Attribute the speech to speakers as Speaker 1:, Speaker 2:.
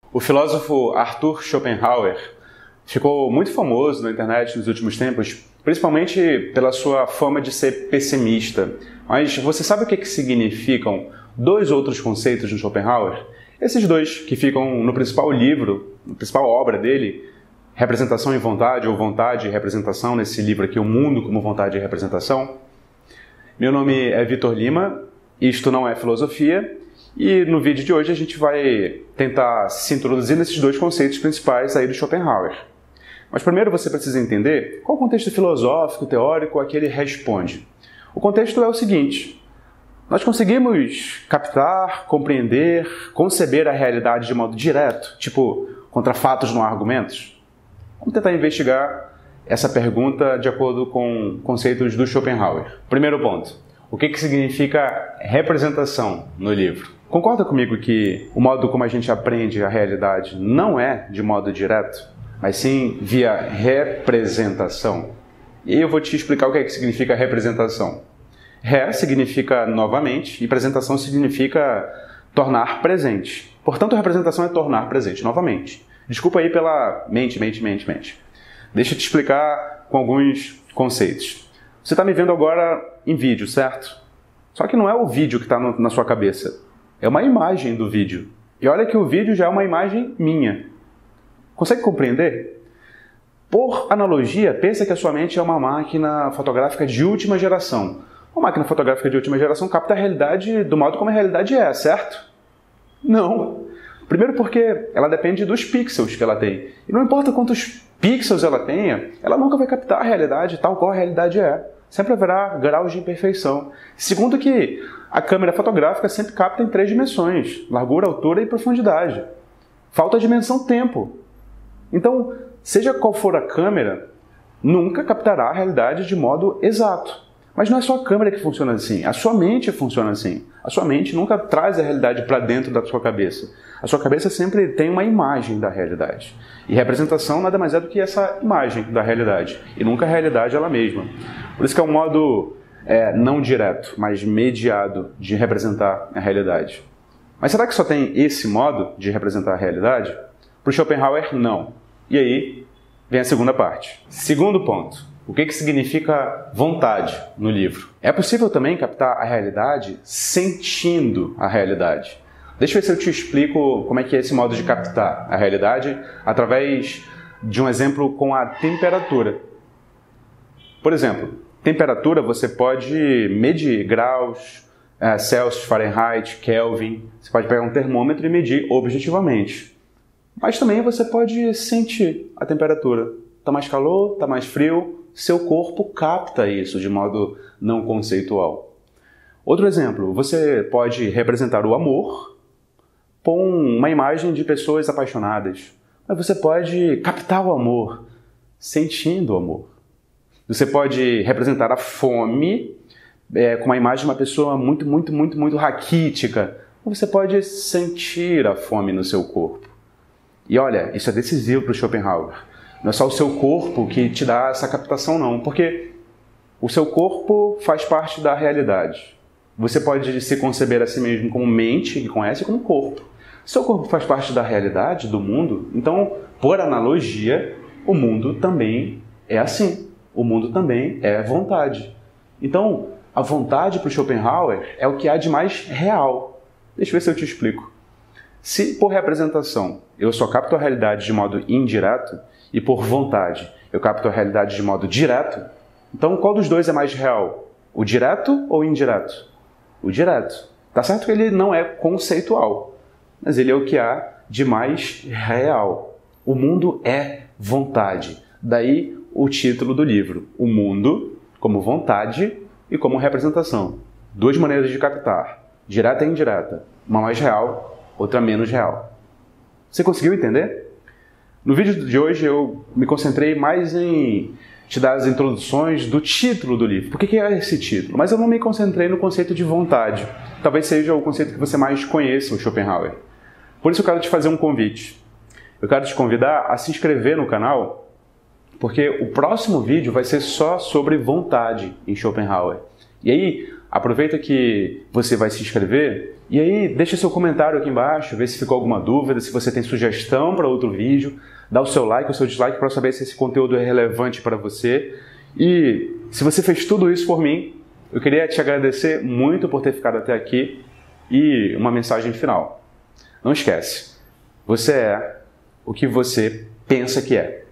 Speaker 1: O filósofo Arthur Schopenhauer ficou muito famoso na internet nos últimos tempos, principalmente pela sua fama de ser pessimista. Mas você sabe o que significam dois outros conceitos de Schopenhauer? Esses dois que ficam no principal livro, na principal obra dele, Representação e Vontade, ou Vontade e Representação, nesse livro aqui, O Mundo como Vontade e Representação. Meu nome é Vitor Lima, isto não é filosofia, e no vídeo de hoje a gente vai tentar se introduzir nesses dois conceitos principais aí do Schopenhauer. Mas primeiro você precisa entender qual o contexto filosófico, teórico a que ele responde. O contexto é o seguinte: nós conseguimos captar, compreender, conceber a realidade de modo direto, tipo, contra fatos não há argumentos? Vamos tentar investigar essa pergunta de acordo com conceitos do Schopenhauer. Primeiro ponto: o que significa representação no livro? Concorda comigo que o modo como a gente aprende a realidade não é de modo direto, mas sim via representação? E eu vou te explicar o que significa representação. Re significa novamente e apresentação significa tornar presente. Portanto, representação é tornar presente novamente. Desculpa aí pela mente. Deixa eu te explicar com alguns conceitos. Você está me vendo agora em vídeo, certo? Só que não é o vídeo que está na sua cabeça. É uma imagem do vídeo. E olha que o vídeo já é uma imagem minha. Consegue compreender? Por analogia, pensa que a sua mente é uma máquina fotográfica de última geração. Uma máquina fotográfica de última geração capta a realidade do modo como a realidade é, certo? Não. Primeiro porque ela depende dos pixels que ela tem. E não importa quantos pixels ela tenha, ela nunca vai captar a realidade tal qual a realidade é. Sempre haverá graus de imperfeição. Segundo que a câmera fotográfica sempre capta em 3 dimensões: largura, altura e profundidade. Falta a dimensão tempo. Então, seja qual for a câmera, nunca captará a realidade de modo exato. Mas não é só a câmera que funciona assim, a sua mente funciona assim. A sua mente nunca traz a realidade para dentro da sua cabeça. A sua cabeça sempre tem uma imagem da realidade. E representação nada mais é do que essa imagem da realidade. E nunca a realidade ela mesma. Por isso que é um modo não direto, mas mediado de representar a realidade. Mas será que só tem esse modo de representar a realidade? Para o Schopenhauer, não. E aí vem a segunda parte. Segundo ponto: o que significa vontade no livro? É possível também captar a realidade sentindo a realidade. Deixa eu ver se eu te explico como é que é esse modo de captar a realidade através de um exemplo com a temperatura. Por exemplo, temperatura você pode medir graus, Celsius, Fahrenheit, Kelvin. Você pode pegar um termômetro e medir objetivamente. Mas também você pode sentir a temperatura. Está mais calor, está mais frio. Seu corpo capta isso de modo não conceitual. Outro exemplo: você pode representar o amor com uma imagem de pessoas apaixonadas. Mas você pode captar o amor sentindo o amor. Você pode representar a fome com uma imagem de uma pessoa muito raquítica. Você pode sentir a fome no seu corpo. E olha, isso é decisivo para o Schopenhauer. Não é só o seu corpo que te dá essa captação, não. Porque o seu corpo faz parte da realidade. Você pode se conceber a si mesmo como mente, que conhece, como corpo. Seu corpo faz parte da realidade, do mundo. Então, por analogia, o mundo também é assim. O mundo também é vontade. Então, a vontade para o Schopenhauer é o que há de mais real. Deixa eu ver se eu te explico. Se por representação eu só capto a realidade de modo indireto e por vontade eu capto a realidade de modo direto, então qual dos dois é mais real? O direto ou o indireto? O direto. Tá certo que ele não é conceitual, mas ele é o que há de mais real. O mundo é vontade. Daí o título do livro: O Mundo como Vontade e como Representação. Duas maneiras de captar, direta e indireta. Uma mais real, outra menos real. Você conseguiu entender? No vídeo de hoje eu me concentrei mais em te dar as introduções do título do livro. Por que é esse título? Mas eu não me concentrei no conceito de vontade. Talvez seja o conceito que você mais conheça, o Schopenhauer. Por isso eu quero te fazer um convite. Eu quero te convidar a se inscrever no canal, porque o próximo vídeo vai ser só sobre vontade em Schopenhauer. E aí, aproveita que você vai se inscrever e aí deixa seu comentário aqui embaixo, vê se ficou alguma dúvida, se você tem sugestão para outro vídeo, dá o seu like, o seu dislike para saber se esse conteúdo é relevante para você. E se você fez tudo isso por mim, eu queria te agradecer muito por ter ficado até aqui e uma mensagem final. Não esquece, você é o que você pensa que é.